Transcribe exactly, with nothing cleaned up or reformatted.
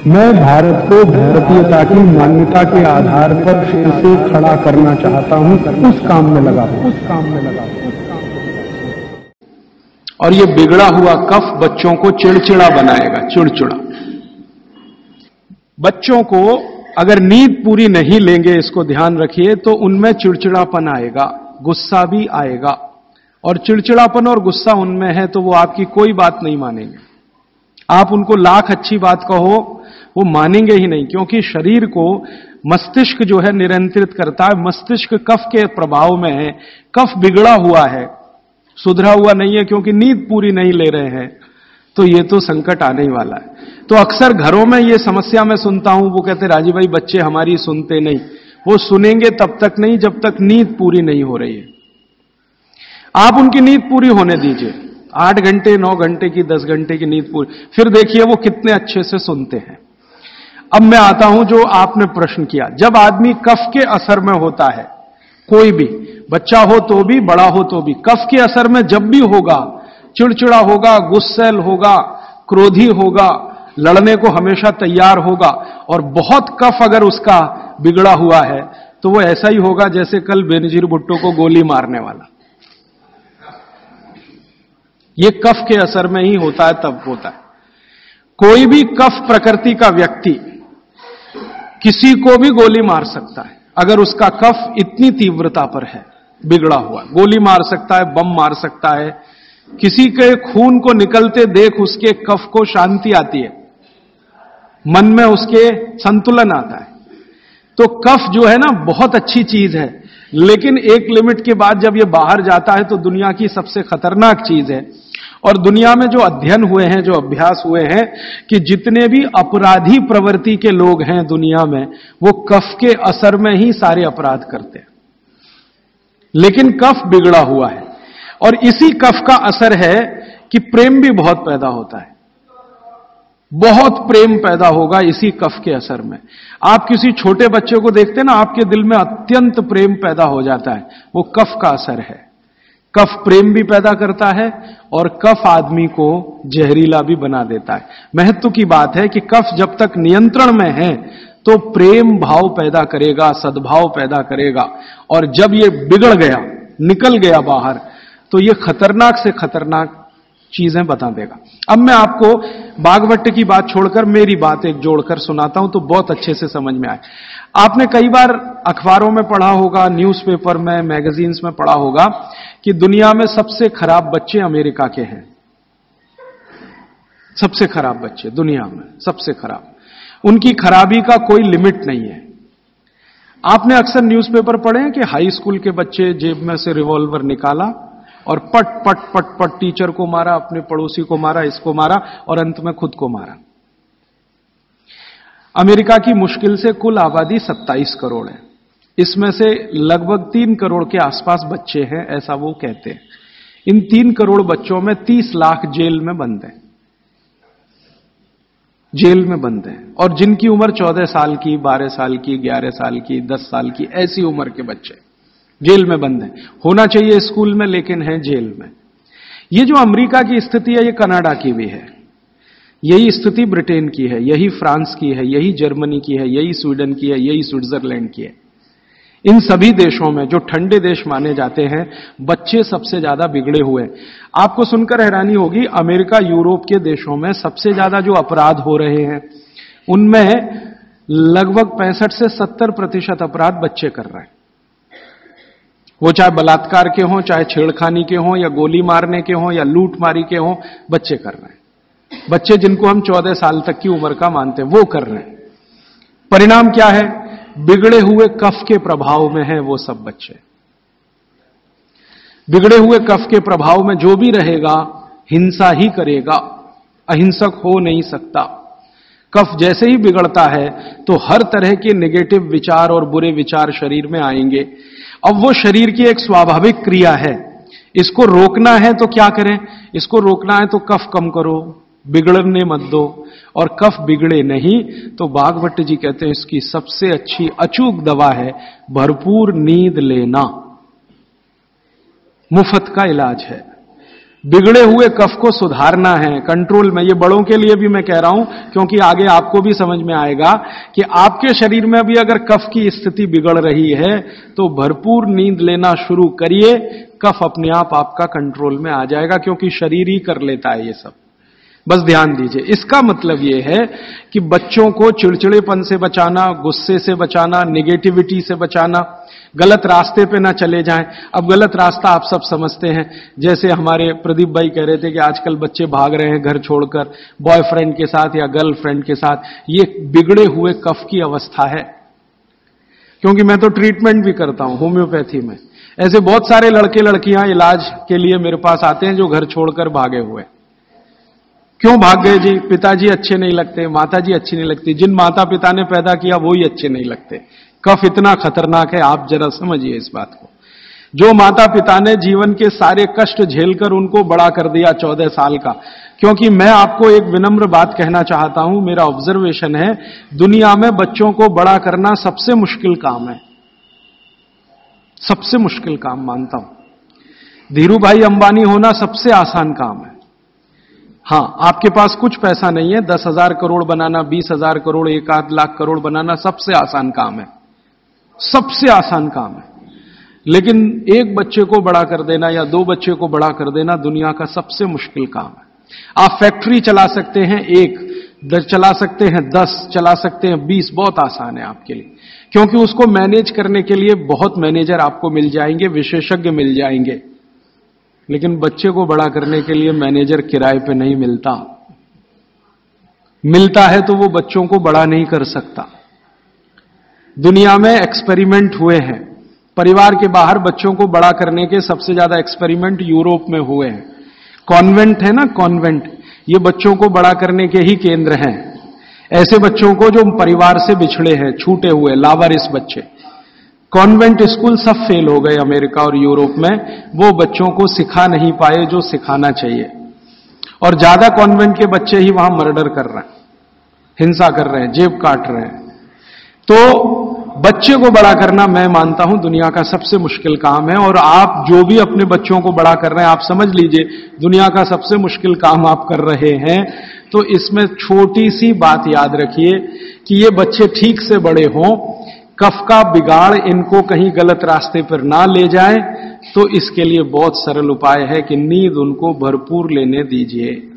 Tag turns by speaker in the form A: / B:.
A: मैं भारत को भारतीयता की मान्यता के आधार पर फिर से खड़ा करना चाहता हूं, उस काम में लगा हूं उस काम में लगा हूं
B: और ये बिगड़ा हुआ कफ बच्चों को चिड़चिड़ा बनाएगा। चिड़चिड़ा बच्चों को अगर नींद पूरी नहीं लेंगे, इसको ध्यान रखिए, तो उनमें चिड़चिड़ापन आएगा, गुस्सा भी आएगा। और चिड़चिड़ापन और गुस्सा उनमें है तो वो आपकी कोई बात नहीं मानेंगे। आप उनको लाख अच्छी बात कहो, वो मानेंगे ही नहीं, क्योंकि शरीर को मस्तिष्क जो है नियंत्रित करता है। मस्तिष्क कफ के प्रभाव में है, कफ बिगड़ा हुआ है, सुधरा हुआ नहीं है, क्योंकि नींद पूरी नहीं ले रहे हैं, तो ये तो संकट आने ही वाला है। तो अक्सर घरों में ये समस्या मैं सुनता हूं, वो कहते राजीव भाई बच्चे हमारी सुनते नहीं। वो सुनेंगे तब तक नहीं जब तक नींद पूरी नहीं हो रही है। आप उनकी नींद पूरी होने दीजिए, आठ घंटे नौ घंटे की दस घंटे की नींद पूरी, फिर देखिए वो कितने अच्छे से सुनते हैं। अब मैं आता हूं जो आपने प्रश्न किया, जब आदमी कफ के असर में होता है, कोई भी बच्चा हो तो भी बड़ा हो तो भी, कफ के असर में जब भी होगा, चिड़चिड़ा होगा, गुस्सैल होगा, क्रोधी होगा, लड़ने को हमेशा तैयार होगा, और बहुत कफ अगर उसका बिगड़ा हुआ है तो वो ऐसा ही होगा जैसे कल बेनजीर भुट्टो को गोली मारने वाला। ये कफ के असर में ही होता है, तब होता है। कोई भी कफ प्रकृति का व्यक्ति किसी को भी गोली मार सकता है अगर उसका कफ इतनी तीव्रता पर है, बिगड़ा हुआ। गोली मार सकता है, बम मार सकता है, किसी के खून को निकलते देख उसके कफ को शांति आती है, मन में उसके संतुलन आता है। तो कफ जो है ना बहुत अच्छी चीज है, लेकिन एक लिमिट के बाद जब ये बाहर जाता है तो दुनिया की सबसे खतरनाक चीज है। और दुनिया में जो अध्ययन हुए हैं, जो अभ्यास हुए हैं, कि जितने भी अपराधी प्रवृत्ति के लोग हैं दुनिया में, वो कफ के असर में ही सारे अपराध करते हैं। लेकिन कफ बिगड़ा हुआ है, और इसी कफ का असर है कि प्रेम भी बहुत पैदा होता है। बहुत प्रेम पैदा होगा इसी कफ के असर में। आप किसी छोटे बच्चे को देखते हैं ना, आपके दिल में अत्यंत प्रेम पैदा हो जाता है, वो कफ का असर है। कफ प्रेम भी पैदा करता है और कफ आदमी को जहरीला भी बना देता है। महत्व की बात है कि कफ जब तक नियंत्रण में है तो प्रेम भाव पैदा करेगा, सद्भाव पैदा करेगा, और जब ये बिगड़ गया, निकल गया बाहर, तो ये खतरनाक से खतरनाक चीजें बता देगा। अब मैं आपको बागवट की बात छोड़कर मेरी बात एक जोड़कर सुनाता हूं तो बहुत अच्छे से समझ में आए। आपने कई बार अखबारों में पढ़ा होगा, न्यूज़पेपर में, मैगजीन्स में पढ़ा होगा कि दुनिया में सबसे खराब बच्चे अमेरिका के हैं। सबसे खराब बच्चे दुनिया में, सबसे खराब। उनकी खराबी का कोई लिमिट नहीं है। आपने अक्सर न्यूज़पेपर पढ़े हैं कि हाई स्कूल के बच्चे जेब में से रिवॉल्वर निकाला और पट पट पट पट टीचर को मारा, अपने पड़ोसी को मारा, इसको मारा, और अंत में खुद को मारा। अमेरिका की मुश्किल से कुल आबादी सत्ताईस करोड़ है, इसमें से लगभग तीन करोड़ के आसपास बच्चे हैं, ऐसा वो कहते हैं। इन तीन करोड़ बच्चों में तीस लाख जेल में बंद हैं, जेल में बंद हैं, और जिनकी उम्र चौदह साल की, बारह साल की, ग्यारह साल की, दस साल की, ऐसी उम्र के बच्चे जेल में बंद हैं। होना चाहिए स्कूल में, लेकिन हैं जेल में। ये जो अमेरिका की स्थिति है, ये कनाडा की भी है, यही स्थिति ब्रिटेन की है, यही फ्रांस की है, यही जर्मनी की है, यही स्वीडन की है, यही स्विट्जरलैंड की है। इन सभी देशों में, जो ठंडे देश माने जाते हैं, बच्चे सबसे ज्यादा बिगड़े हुए। आपको सुनकर हैरानी होगी, अमेरिका, यूरोप के देशों में सबसे ज्यादा जो अपराध हो रहे हैं, उनमें लगभग पैंसठ से सत्तर प्रतिशत अपराध बच्चे कर रहे हैं। वो चाहे बलात्कार के हों, चाहे छेड़खानी के हों, या गोली मारने के हों, या लूट मारी के हों, बच्चे कर रहे हैं। बच्चे जिनको हम चौदह साल तक की उम्र का मानते हैं, वो कर रहे हैं। परिणाम क्या है? बिगड़े हुए कफ के प्रभाव में है वो सब बच्चे। बिगड़े हुए कफ के प्रभाव में जो भी रहेगा हिंसा ही करेगा, अहिंसक हो नहीं सकता। कफ जैसे ही बिगड़ता है तो हर तरह के नेगेटिव विचार और बुरे विचार शरीर में आएंगे। अब वो शरीर की एक स्वाभाविक क्रिया है, इसको रोकना है तो क्या करें? इसको रोकना है तो कफ कम करो, बिगड़ने मत दो। और कफ बिगड़े नहीं तो बागवट जी कहते हैं इसकी सबसे अच्छी अचूक दवा है भरपूर नींद लेना। मुफ्त का इलाज है। बिगड़े हुए कफ को सुधारना है, कंट्रोल में। ये बड़ों के लिए भी मैं कह रहा हूं, क्योंकि आगे आपको भी समझ में आएगा कि आपके शरीर में भी अगर कफ की स्थिति बिगड़ रही है तो भरपूर नींद लेना शुरू करिए, कफ अपने आप आपका कंट्रोल में आ जाएगा, क्योंकि शरीर ही कर लेता है ये सब। बस ध्यान दीजिए। इसका मतलब यह है कि बच्चों को चिड़चिड़ेपन से बचाना, गुस्से से बचाना, नेगेटिविटी से बचाना, गलत रास्ते पे ना चले जाएं। अब गलत रास्ता आप सब समझते हैं, जैसे हमारे प्रदीप भाई कह रहे थे कि आजकल बच्चे भाग रहे हैं घर छोड़कर बॉयफ्रेंड के साथ या गर्लफ्रेंड के साथ। ये बिगड़े हुए कफ की अवस्था है, क्योंकि मैं तो ट्रीटमेंट भी करता हूं होम्योपैथी में। ऐसे बहुत सारे लड़के लड़कियां इलाज के लिए मेरे पास आते हैं जो घर छोड़कर भागे हुए। क्यों भाग गए जी? पिताजी अच्छे नहीं लगते, माताजी अच्छी नहीं लगती। जिन माता पिता ने पैदा किया वो ही अच्छे नहीं लगते। कफ इतना खतरनाक है, आप जरा समझिए इस बात को। जो माता पिता ने जीवन के सारे कष्ट झेलकर उनको बड़ा कर दिया चौदह साल का। क्योंकि मैं आपको एक विनम्र बात कहना चाहता हूं, मेरा ऑब्जर्वेशन है, दुनिया में बच्चों को बड़ा करना सबसे मुश्किल काम है, सबसे मुश्किल काम मानता हूं। धीरू भाई अंबानी होना सबसे आसान काम है। हां, आपके पास कुछ पैसा नहीं है, दस हजार करोड़ बनाना, बीस हजार करोड़, एक आध लाख करोड़ बनाना सबसे आसान काम है, सबसे आसान काम है। लेकिन एक बच्चे को बड़ा कर देना या दो बच्चे को बड़ा कर देना दुनिया का सबसे मुश्किल काम है। आप फैक्ट्री चला सकते हैं एक, दस चला सकते हैं दस, चला सकते हैं बीस, बहुत आसान है आपके लिए, क्योंकि उसको मैनेज करने के लिए बहुत मैनेजर आपको मिल जाएंगे, विशेषज्ञ मिल जाएंगे। लेकिन बच्चे को बड़ा करने के लिए मैनेजर किराए पे नहीं मिलता, मिलता है तो वो बच्चों को बड़ा नहीं कर सकता। दुनिया में एक्सपेरिमेंट हुए हैं, परिवार के बाहर बच्चों को बड़ा करने के सबसे ज्यादा एक्सपेरिमेंट यूरोप में हुए हैं। कॉन्वेंट है ना, कॉन्वेंट, ये बच्चों को बड़ा करने के ही केंद्र हैं। ऐसे बच्चों को जो परिवार से बिछड़े हैं, छूटे हुए, लावारिस बच्चे, कॉन्वेंट स्कूल सब फेल हो गए अमेरिका और यूरोप में। वो बच्चों को सिखा नहीं पाए जो सिखाना चाहिए, और ज्यादा कॉन्वेंट के बच्चे ही वहां मर्डर कर रहे हैं, हिंसा कर रहे हैं, जेब काट रहे हैं। तो बच्चे को बड़ा करना मैं मानता हूं दुनिया का सबसे मुश्किल काम है। और आप जो भी अपने बच्चों को बड़ा कर रहे हैं, आप समझ लीजिए दुनिया का सबसे मुश्किल काम आप कर रहे हैं। तो इसमें छोटी सी बात याद रखिए कि ये बच्चे ठीक से बड़े हों, कफ का बिगाड़ इनको कहीं गलत रास्ते पर ना ले जाए। तो इसके लिए बहुत सरल उपाय है कि नींद उनको भरपूर लेने दीजिए।